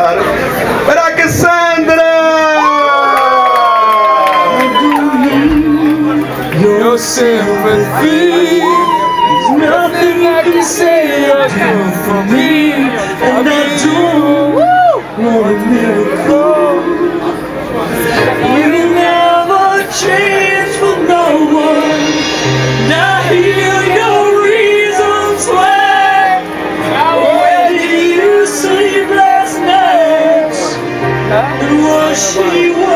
claro. Para Cassandra! Your sympathy, there's nothing I can say or do for me, and I do want a miracle. You never change for no one, and I hear your reasons why. Where did you sleep last night? And was she